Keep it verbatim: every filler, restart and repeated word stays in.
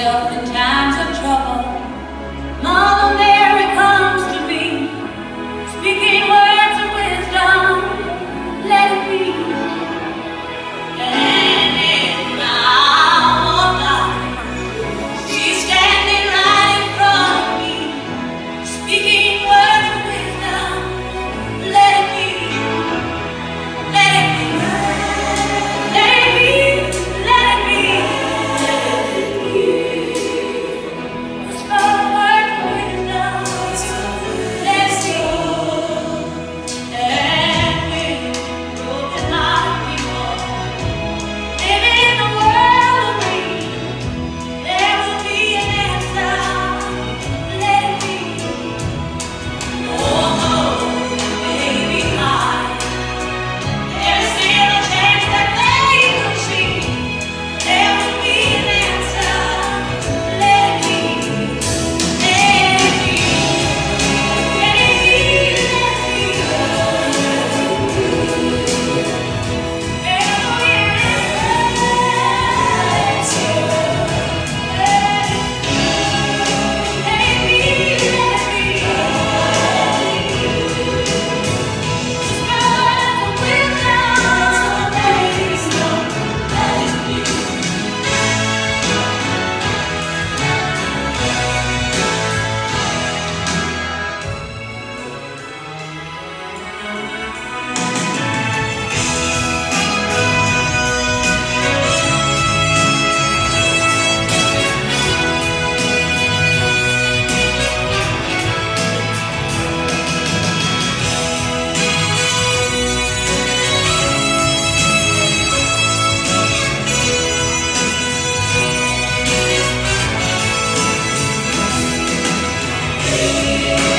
yourself in times of trouble. Mother Mary comes to me, speaking words of wisdom. Let it be. And in the hour of darkness, she's standing right in front of me, speaking words of wisdom. Let it be. Let it be. Let it be. Let it be. Let it be. Whisper words of wisdom. Let it be. And when broken hearted people living in the world of me, there will be an answer. Let it be. Although it may be hard, there's still a chance that they will see. There will be an answer. Let it be. Let it be. Let it be. Let it be. Let it be.